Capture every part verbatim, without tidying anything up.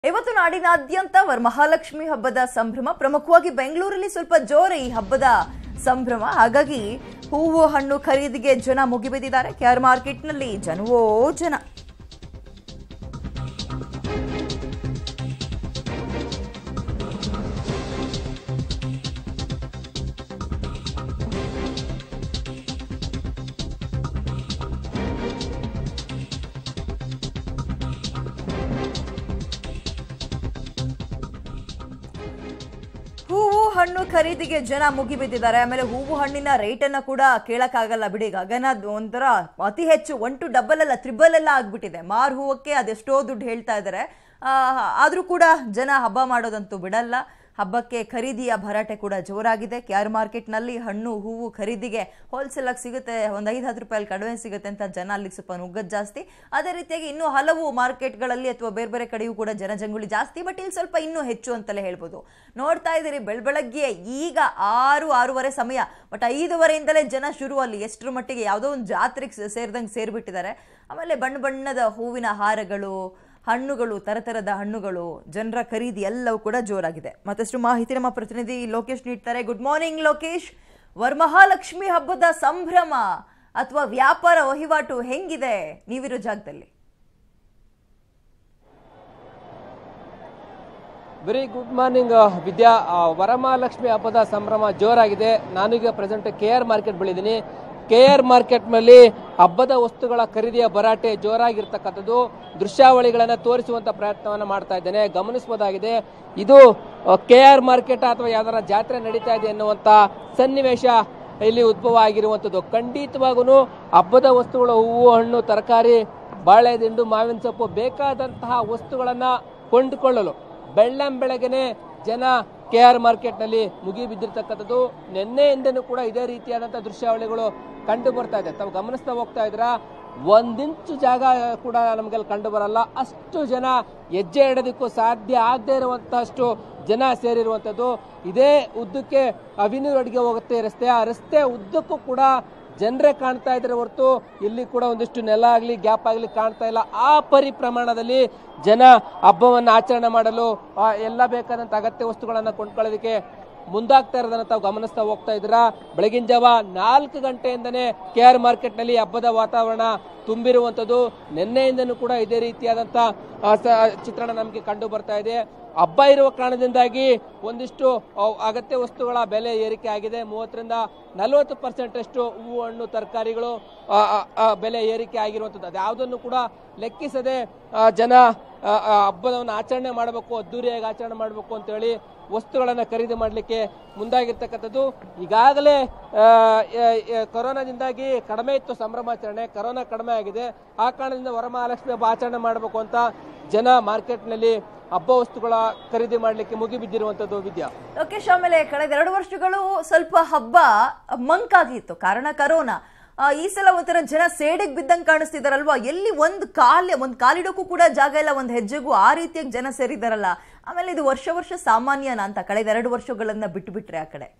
ಇವತ್ತು ನಾಡಿನಾದ್ಯಂತ ವರಮಹಾಲಕ್ಷ್ಮಿ ಹಬ್ಬದ ಸಂಭ್ರಮ. ಪ್ರಮುಖವಾಗಿ ಬೆಂಗಳೂರಲ್ಲಿ ಸ್ವಲ್ಪ ಜೋರ ಈ ಹಬ್ಬದ ಸಂಭ್ರಮ. ಹಾಗಾಗಿ ಹೂವು ಹಣ್ಣು ಖರೀದಿಗೆ ಜನ ಮುಗಿಬಿದ್ದಿದ್ದಾರೆ. ಕೆಆರ್ ಮಾರ್ಕೆಟ್ನಲ್ಲಿ ಜನವೋ ಜನ. ಹೂವು ಹಣ್ಣು ಖರೀದಿಗೆ ಜನ ಮುಗಿಬಿದ್ದಿದ್ದಾರೆ. ಆಮೇಲೆ ಹೂವು ಹಣ್ಣಿನ ರೇಟ್ ಅನ್ನ ಕೂಡ ಕೇಳಕ್ಕಾಗಲ್ಲ ಬಿಡಿ. ಗಗನ ಒಂಥರ ಅತಿ ಹೆಚ್ಚು ಒನ್ ಟು ಡಬಲ್ ಅಲ್ಲ ತ್ರಿಬಲ್ ಎಲ್ಲ ಆಗ್ಬಿಟ್ಟಿದೆ. ಮಾರು ಹೂವಕ್ಕೆ ಅದೆಷ್ಟೋ ದುಡ್ಡು ಹೇಳ್ತಾ ಇದ್ದಾರೆ. ಆದ್ರೂ ಕೂಡ ಜನ ಹಬ್ಬ ಮಾಡೋದಂತೂ ಬಿಡಲ್ಲ. ಹಬ್ಬಕ್ಕೆ ಖರೀದಿಯ ಭರಾಟೆ ಕೂಡ ಜೋರಾಗಿದೆ. ಕೆಆರ್ ಮಾರ್ಕೆಟ್ನಲ್ಲಿ ಹಣ್ಣು ಹೂವು ಖರೀದಿಗೆ ಹೋಲ್ಸೇಲ್ ಆಗಿ ಸಿಗುತ್ತೆ, ಒಂದು ಐದು ಹತ್ತು ರೂಪಾಯಿ ಕಡಿಮೆ ಸಿಗುತ್ತೆ ಅಂತ ಜನ ಅಲ್ಲಿಗೆ ಸ್ವಲ್ಪ ನುಗ್ಗದ್ ಜಾಸ್ತಿ. ಅದೇ ರೀತಿಯಾಗಿ ಇನ್ನೂ ಹಲವು ಮಾರ್ಕೆಟ್ಗಳಲ್ಲಿ ಅಥವಾ ಬೇರೆ ಬೇರೆ ಕಡೆಯೂ ಕೂಡ ಜನಜಂಗುಳಿ ಜಾಸ್ತಿ. ಬಟ್ ಇಲ್ಲಿ ಸ್ವಲ್ಪ ಇನ್ನೂ ಹೆಚ್ಚು ಅಂತಲೇ ಹೇಳ್ಬೋದು. ನೋಡ್ತಾ ಇದ್ದೀರಿ ಬೆಳಬೆಳಗ್ಗೆ ಈಗ ಆರು ಆರೂವರೆ ಸಮಯ, ಬಟ್ ಐದುವರೆಯಿಂದಲೇ ಜನ ಶುರು. ಅಲ್ಲಿ ಎಷ್ಟರ ಮಟ್ಟಿಗೆ ಯಾವುದೋ ಒಂದು ಜಾತ್ರೆಗೆ ಸೇರಿದಂಗೆ ಸೇರಿಬಿಟ್ಟಿದ್ದಾರೆ. ಆಮೇಲೆ ಬಣ್ಣ ಬಣ್ಣದ ಹೂವಿನ ಹಾರಗಳು, ಹಣ್ಣುಗಳು, ತರತರದ ಹಣ್ಣುಗಳು, ಜನರ ಖರೀದಿ ಎಲ್ಲವೂ ಕೂಡ ಜೋರಾಗಿದೆ. ಮತ್ತಷ್ಟು ಮಾಹಿತಿ ನಮ್ಮ ಪ್ರತಿನಿಧಿ ಲೋಕೇಶ್ ನೀಡ್ತಾರೆ. Good morning Lokesh. ವರಮಹಾಲಕ್ಷ್ಮಿ ಹಬ್ಬದ ಸಂಭ್ರಮ ಅಥವಾ ವ್ಯಾಪಾರ ವಹಿವಾಟು ಹೆಂಗಿದೆ ನೀವಿರೋ ಜಾಗದಲ್ಲಿ? Very good morning Vidya. Varamahalakshmi ಹಬ್ಬದ ಸಂಭ್ರಮ ಜೋರಾಗಿದೆ. ನಾನೀಗ ಪ್ರೆಸೆಂಟ್ ಕೆ ಆರ್ ಮಾರ್ಕೆಟ್ ಬಳಿದ್ದೀನಿ. ಕೆ ಆರ್ ಮಾರ್ಕೆಟ್ನಲ್ಲಿ ಹಬ್ಬದ ವಸ್ತುಗಳ ಖರೀದಿಯ ಭರಾಟೆ ಜೋರಾಗಿರ್ತಕ್ಕಂಥದ್ದು ದೃಶ್ಯಾವಳಿಗಳನ್ನು ತೋರಿಸುವಂತ ಪ್ರಯತ್ನವನ್ನು ಮಾಡ್ತಾ ಇದ್ದೇನೆ. ಗಮನಿಸಬಹುದಾಗಿದೆ, ಇದು ಕೆ ಆರ್ ಮಾರ್ಕೆಟ್ ಅಥವಾ ಯಾವ್ದಾರ ಜಾತ್ರೆ ನಡೀತಾ ಇದೆ ಎನ್ನುವಂತ ಸನ್ನಿವೇಶ ಇಲ್ಲಿ ಉದ್ಭವ ಆಗಿರುವಂತದ್ದು. ಖಂಡಿತವಾಗೂ ಹಬ್ಬದ ವಸ್ತುಗಳು, ಹೂವು ಹಣ್ಣು ತರಕಾರಿ, ಬಾಳೆ ದಿಂಡು, ಮಾವಿನ ಸೊಪ್ಪು ಬೇಕಾದಂತಹ ವಸ್ತುಗಳನ್ನ ಕೊಂಡುಕೊಳ್ಳಲು ಬೆಳ್ಳಂ ಬೆಳಗ್ಗೆನೆ ಜನ ಕೆ ಆರ್ ಮಾರ್ಕೆಟ್ ನಲ್ಲಿ ಮುಗಿ ಬಿದ್ದಿರ್ತಕ್ಕಂಥದ್ದು. ನಿನ್ನೆಯಿಂದನೂ ಕೂಡ ಇದೇ ರೀತಿಯಾದಂತಹ ದೃಶ್ಯಾವಳಿಗಳು ಕಂಡು ಬರ್ತಾ ಇದೆ. ತಾವು ಗಮನಿಸ್ತಾ ಹೋಗ್ತಾ ಇದ್ರ ಒಂದಿಂಚು ಜಾಗ ಕೂಡ ನಮ್ಗೆಲ್ಲಿ ಕಂಡು ಬರಲ್ಲ. ಅಷ್ಟು ಜನ ಹೆಜ್ಜೆ ಇಡೋದಕ್ಕೂ ಸಾಧ್ಯ ಆಗದೆ ಇರುವಂತಹಷ್ಟು ಜನ ಸೇರಿರುವಂತದ್ದು. ಇದೇ ಉದ್ದಕ್ಕೆ ಅವಿನ್ಯೂ ರೋಡ್ಗೆ ಹೋಗುತ್ತೆ ರಸ್ತೆ. ಆ ರಸ್ತೆ ಉದ್ದಕ್ಕೂ ಕೂಡ ಜನರೇ ಕಾಣ್ತಾ ಇದ್ರೆ ಹೊರತು ಇಲ್ಲಿ ಕೂಡ ಒಂದಿಷ್ಟು ನೆಲ ಆಗ್ಲಿ ಗ್ಯಾಪ್ ಆಗ್ಲಿ ಕಾಣ್ತಾ ಇಲ್ಲ. ಆ ಪರಿ ಪ್ರಮಾಣದಲ್ಲಿ ಜನ ಹಬ್ಬವನ್ನ ಆಚರಣೆ ಮಾಡಲು ಎಲ್ಲ ಬೇಕಾದಂತ ಅಗತ್ಯ ವಸ್ತುಗಳನ್ನ ಕೊಂಡ್ಕೊಳ್ಳೋದಕ್ಕೆ ಮುಂದಾಗ್ತಾ ಇರೋದನ್ನ ತಾವು ಗಮನಿಸ್ತಾ ಹೋಗ್ತಾ ಇದ್ರ. ಬೆಳಗಿನ ಜಾವ ನಾಲ್ಕು ಗಂಟೆಯಿಂದನೇ ಕೆ ಆರ್ ಮಾರ್ಕೆಟ್ ನಲ್ಲಿ ಹಬ್ಬದ ವಾತಾವರಣ ತುಂಬಿರುವಂತದ್ದು. ನಿನ್ನೆಯಿಂದನೂ ಕೂಡ ಇದೇ ರೀತಿಯಾದಂತ ಚಿತ್ರಣ ನಮಗೆ ಕಂಡು ಬರ್ತಾ ಇದೆ. ಹಬ್ಬ ಇರುವ ಕಾರಣದಿಂದಾಗಿ ಒಂದಿಷ್ಟು ಅಗತ್ಯ ವಸ್ತುಗಳ ಬೆಲೆ ಏರಿಕೆ ಆಗಿದೆ. ಮೂವತ್ತರಿಂದ ನಲವತ್ತು ಪರ್ಸೆಂಟ್ ಅಷ್ಟು ಹೂವು ಹಣ್ಣು ತರಕಾರಿಗಳು ಬೆಲೆ ಏರಿಕೆ ಆಗಿರುವಂತದ್ದು. ಅದ್ಯಾವುದನ್ನು ಕೂಡ ಲೆಕ್ಕಿಸದೆ ಜನ ಹಬ್ಬದವನ್ನು ಆಚರಣೆ ಮಾಡಬೇಕು, ಅದ್ದೂರಿಯಾಗಿ ಆಚರಣೆ ಮಾಡಬೇಕು ಅಂತ ಹೇಳಿ ವಸ್ತುಗಳನ್ನ ಖರೀದಿ ಮಾಡಲಿಕ್ಕೆ ಮುಂದಾಗಿರ್ತಕ್ಕಂಥದ್ದು. ಈಗಾಗಲೇ ಕೊರೋನಾದಿಂದಾಗಿ ಕಡಿಮೆ ಇತ್ತು ಸಂಭ್ರಮಾಚರಣೆ, ಕೊರೋನಾ ಕಡಿಮೆ ಆಗಿದೆ. ಆ ಕಾರಣದಿಂದ ವರಮಹಾಲಕ್ಷ್ಮಿ ಹಬ್ಬ ಆಚರಣೆ ಮಾಡಬೇಕು ಅಂತ ಜನ ಮಾರ್ಕೆಟ್ ನಲ್ಲಿ ಹಬ್ಬ ವಸ್ತುಗಳ ಖರೀದಿ ಮಾಡ್ಲಿಕ್ಕೆ ಮುಗಿಬಿದ್ದಿರುವಂತದ್ದು. ವಿದ್ಯಾ, ಲೋಕೇಶ್, ಆಮೇಲೆ ಕಳೆದ ಎರಡು ವರ್ಷಗಳು ಸ್ವಲ್ಪ ಹಬ್ಬ ಮಂಕಾಗಿತ್ತು, ಕಾರಣ ಕರೋನಾ. ಈ ಸಲ ಒಂಥರ ಜನ ಸೇಡಿಗೆ ಬಿದ್ದಂಗೆ ಕಾಣಿಸ್ತಿದಾರಲ್ವಾ? ಎಲ್ಲಿ ಒಂದು ಕಾಲ ಒಂದ್ ಕಾಲಿಡೋಕ್ಕೂ ಕೂಡ ಜಾಗ ಇಲ್ಲ, ಒಂದ್ ಹೆಜ್ಜೆಗೂ. ಆ ರೀತಿಯಾಗಿ ಜನ ಸೇರಿದಾರಲ್ಲ. ಆಮೇಲೆ ಇದು ವರ್ಷ ವರ್ಷ ಸಾಮಾನ್ಯನ ಅಂತ ಕಳೆದ ಎರಡು ವರ್ಷಗಳನ್ನ ಬಿಟ್ಟು ಬಿಟ್ರೆ ಆ ಕಡೆ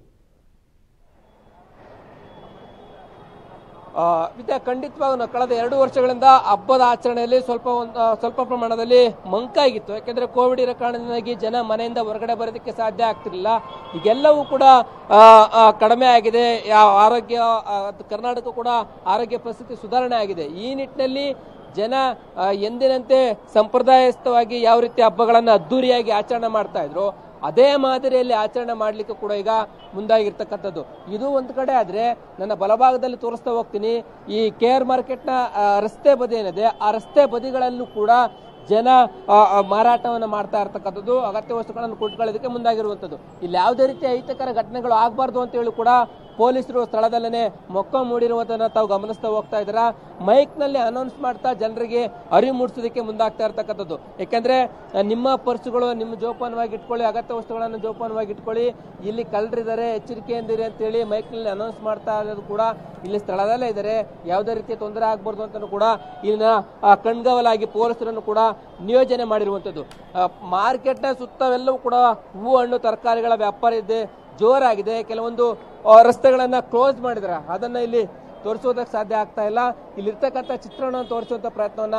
ವಿದ್ಯಾ, ಖಂಡಿತವಾಗೂ ಕಳೆದ ಎರಡು ವರ್ಷಗಳಿಂದ ಹಬ್ಬದ ಆಚರಣೆಯಲ್ಲಿ ಸ್ವಲ್ಪ ಸ್ವಲ್ಪ ಪ್ರಮಾಣದಲ್ಲಿ ಮಂಕಾಗಿತ್ತು. ಯಾಕೆಂದ್ರೆ ಕೋವಿಡ್ ಇರೋ ಕಾರಣದಿಂದಾಗಿ ಜನ ಮನೆಯಿಂದ ಹೊರಗಡೆ ಬರೋದಕ್ಕೆ ಸಾಧ್ಯ ಆಗ್ತಿರ್ಲಿಲ್ಲ. ಈಗೆಲ್ಲವೂ ಕೂಡ ಕಡಿಮೆ ಆಗಿದೆ. ಆರೋಗ್ಯ ಕರ್ನಾಟಕ ಕೂಡ ಆರೋಗ್ಯ ಪರಿಸ್ಥಿತಿ ಸುಧಾರಣೆ ಆಗಿದೆ. ಈ ನಿಟ್ಟಿನಲ್ಲಿ ಜನ ಎಂದಿನಂತೆ ಸಂಪ್ರದಾಯಸ್ಥವಾಗಿ ಯಾವ ರೀತಿ ಹಬ್ಬಗಳನ್ನ ಅದ್ದೂರಿಯಾಗಿ ಆಚರಣೆ ಮಾಡ್ತಾ ಇದ್ರು, ಅದೇ ಮಾದರಿಯಲ್ಲಿ ಆಚರಣೆ ಮಾಡ್ಲಿಕ್ಕೆ ಕೂಡ ಈಗ ಮುಂದಾಗಿರ್ತಕ್ಕಂಥದ್ದು. ಇದು ಒಂದು ಕಡೆ ಆದ್ರೆ, ನನ್ನ ಬಲಭಾಗದಲ್ಲಿ ತೋರಿಸ್ತಾ ಹೋಗ್ತೀನಿ, ಈ ಕೆ ಆರ್ ಮಾರ್ಕೆಟ್ ನ ರಸ್ತೆ ಬದಿ ಏನಿದೆ, ಆ ರಸ್ತೆ ಬದಿಗಳಲ್ಲೂ ಕೂಡ ಜನ ಮಾರಾಟವನ್ನು ಮಾಡ್ತಾ ಇರ್ತಕ್ಕಂಥದ್ದು, ಅಗತ್ಯ ವಸ್ತುಗಳನ್ನು ಕೊಂಡ್ಕೊಳ್ಳೋದಕ್ಕೆ ಮುಂದಾಗಿರುವಂಥದ್ದು. ಇಲ್ಲಿ ಯಾವುದೇ ರೀತಿಯ ಅಹಿತಕರ ಘಟನೆಗಳು ಆಗಬಾರ್ದು ಅಂತ ಹೇಳಿ ಕೂಡ ಪೊಲೀಸರು ಸ್ಥಳದಲ್ಲೇ ಮೊಕ್ಕ ಮೂಡಿರುವುದನ್ನ ತಾವು ಗಮನಿಸ್ತಾ ಹೋಗ್ತಾ ಇದ್ದೀರ. ಮೈಕ್ ನಲ್ಲಿ ಅನೌನ್ಸ್ ಮಾಡ್ತಾ ಜನರಿಗೆ ಅರಿವು ಮೂಡಿಸೋದಕ್ಕೆ ಮುಂದಾಗ್ತಾ ಇರ್ತಕ್ಕಂಥದ್ದು. ಯಾಕಂದ್ರೆ ನಿಮ್ಮ ಪರ್ಸುಗಳು ನಿಮ್ಮ ಜೋಪಾನವಾಗಿ ಇಟ್ಕೊಳ್ಳಿ, ಅಗತ್ಯ ವಸ್ತುಗಳನ್ನು ಜೋಪಾನವಾಗಿ ಇಟ್ಕೊಳ್ಳಿ, ಇಲ್ಲಿ ಕಳ್ಳರಿದ್ದಾರೆ, ಎಚ್ಚರಿಕೆಯಿಂದಿರಿ ಅಂತ ಹೇಳಿ ಮೈಕ್ ನಲ್ಲಿ ಅನೌನ್ಸ್ ಮಾಡ್ತಾ ಇರೋದು ಕೂಡ ಇಲ್ಲಿ ಸ್ಥಳದಲ್ಲೇ ಇದ್ದಾರೆ. ಯಾವುದೇ ರೀತಿಯ ತೊಂದರೆ ಆಗ್ಬಾರ್ದು ಅಂತ ಕೂಡ ಇಲ್ಲಿನ ಕಣ್ಗಾವಲಾಗಿ ಪೊಲೀಸರನ್ನು ಕೂಡ ನಿಯೋಜನೆ ಮಾಡಿರುವಂತದ್ದು. ಮಾರ್ಕೆಟ್ ನ ಸುತ್ತವೆಲ್ಲವೂ ಕೂಡ ಹೂವು ಹಣ್ಣು ತರಕಾರಿಗಳ ವ್ಯಾಪಾರ ಇದೆ, ಜೋರಾಗಿದೆ. ಕೆಲವೊಂದು ರಸ್ತೆಗಳನ್ನ ಕ್ಲೋಸ್ ಮಾಡಿದ್ರ, ಅದನ್ನ ಇಲ್ಲಿ ತೋರಿಸೋದಕ್ಕೆ ಸಾಧ್ಯ ಆಗ್ತಾ ಇಲ್ಲ. ಇಲ್ಲಿರ್ತಕ್ಕಂಥ ಚಿತ್ರಣವನ್ನು ತೋರಿಸುವಂತ ಪ್ರಯತ್ನವನ್ನ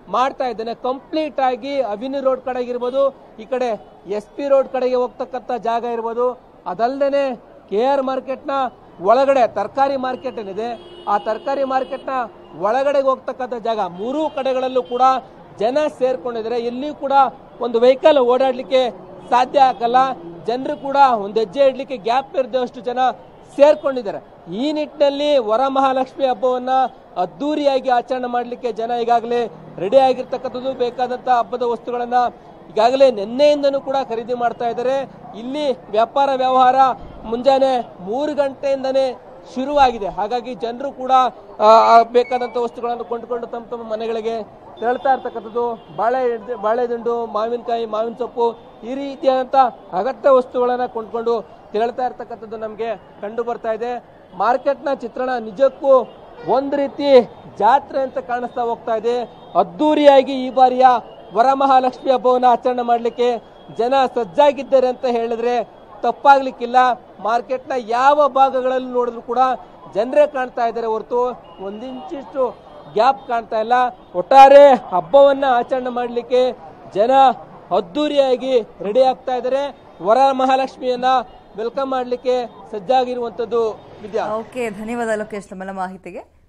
ಮಾಡ್ತಾ ಇದ್ದೇನೆ. ಕಂಪ್ಲೀಟ್ ಆಗಿ ಅವಿನಿ ರೋಡ್ ಕಡೆಗೆ ಇರ್ಬೋದು, ಈ ಕಡೆ ಎಸ್ ಪಿ ರೋಡ್ ಕಡೆಗೆ ಹೋಗ್ತಕ್ಕಂಥ ಜಾಗ ಇರ್ಬೋದು, ಅದಲ್ಲದೆ ಕೆ ಆರ್ ಮಾರ್ಕೆಟ್ ನ ಒಳಗಡೆ ತರಕಾರಿ ಮಾರ್ಕೆಟ್ ಏನಿದೆ ಆ ತರಕಾರಿ ಮಾರ್ಕೆಟ್ ನ ಒಳಗಡೆಗೆ ಹೋಗ್ತಕ್ಕಂಥ ಜಾಗ ಮೂರೂ ಕಡೆಗಳಲ್ಲೂ ಕೂಡ ಜನ ಸೇರ್ಕೊಂಡಿದ್ದಾರೆ. ಎಲ್ಲಿಯೂ ಕೂಡ ಒಂದು ವೆಹಿಕಲ್ ಓಡಾಡ್ಲಿಕ್ಕೆ ಸಾಧ್ಯ ಆಗಲ್ಲ. ಜನರು ಕೂಡ ಒಂದು ಹೆಜ್ಜೆ ಇಡ್ಲಿಕ್ಕೆ ಗ್ಯಾಪ್ ಇರದಷ್ಟು ಜನ ಸೇರ್ಕೊಂಡಿದ್ದಾರೆ. ಈ ನಿಟ್ಟಿನಲ್ಲಿ ವರಮಹಾಲಕ್ಷ್ಮಿ ಹಬ್ಬವನ್ನ ಅದ್ದೂರಿಯಾಗಿ ಆಚರಣೆ ಮಾಡಲಿಕ್ಕೆ ಜನ ಈಗಾಗಲೇ ರೆಡಿ ಆಗಿರ್ತಕ್ಕಂಥದ್ದು. ಬೇಕಾದಂತ ಹಬ್ಬದ ವಸ್ತುಗಳನ್ನ ಈಗಾಗಲೇ ನಿನ್ನೆಯಿಂದನೂ ಕೂಡ ಖರೀದಿ ಮಾಡ್ತಾ ಇದ್ದಾರೆ. ಇಲ್ಲಿ ವ್ಯಾಪಾರ ವ್ಯವಹಾರ ಮುಂಜಾನೆ ಮೂರು ಗಂಟೆಯಿಂದನೇ ಶುರುವಾಗಿದೆ. ಹಾಗಾಗಿ ಜನರು ಕೂಡ ಬೇಕಾದಂತ ವಸ್ತುಗಳನ್ನು ಕೊಂಡುಕೊಂಡು ತಮ್ಮ ತಮ್ಮ ಮನೆಗಳಿಗೆ ತೆರಳ್ತಾ ಇರ್ತಕ್ಕಂಥದ್ದು. ಬಾಳೆ ಬಾಳೆದಿಂಡು, ಮಾವಿನಕಾಯಿ, ಮಾವಿನ ಸೊಪ್ಪು ಈ ರೀತಿಯಾದಂತ ಅಗತ್ಯ ವಸ್ತುಗಳನ್ನ ಕೊಂಡ್ಕೊಂಡು ತೆರಳ್ತಾ ಇರ್ತಕ್ಕಂಥದ್ದು ನಮ್ಗೆ ಕಂಡು ಬರ್ತಾ ಇದೆ. ಮಾರ್ಕೆಟ್ನ ಚಿತ್ರಣ ನಿಜಕ್ಕೂ ಒಂದ್ ರೀತಿ ಜಾತ್ರೆ ಅಂತ ಕಾಣಿಸ್ತಾ ಹೋಗ್ತಾ ಇದೆ. ಅದ್ದೂರಿಯಾಗಿ ಈ ಬಾರಿಯ ವರಮಹಾಲಕ್ಷ್ಮಿ ಹಬ್ಬವನ್ನ ಆಚರಣೆ ಮಾಡ್ಲಿಕ್ಕೆ ಜನ ಸಜ್ಜಾಗಿದ್ದಾರೆ ಅಂತ ಹೇಳಿದ್ರೆ ತಪ್ಪಾಗ್ಲಿಕ್ಕಿಲ್ಲ. ಮಾರ್ಕೆಟ್ನ ಯಾವ ಭಾಗಗಳಲ್ಲಿ ನೋಡಿದ್ರು ಕೂಡ ಜನರೇ ಕಾಣ್ತಾ ಇದ್ದಾರೆ ಹೊರತು ಒಂದಿಂಚಿಷ್ಟು ಗ್ಯಾಪ್ ಕಾಣ್ತಾ ಇಲ್ಲ. ಒಟ್ಟಾರೆ ಹಬ್ಬವನ್ನ ಆಚರಣೆ ಮಾಡ್ಲಿಕ್ಕೆ ಜನ ಅದ್ದೂರಿಯಾಗಿ ರೆಡಿ ಆಗ್ತಾ ಇದ್ದಾರೆ. ವರಮಹಾಲಕ್ಷ್ಮಿಯನ್ನ ವೆಲ್ಕಮ್ ಮಾಡ್ಲಿಕ್ಕೆ ಸಜ್ಜಾಗಿರುವಂತದ್ದು ವಿದ್ಯಾ. ಓಕೆ, ಧನ್ಯವಾದ ಲೋಕೇಶ್ ತಮ್ಮೆಲ್ಲ ಮಾಹಿತಿಗೆ.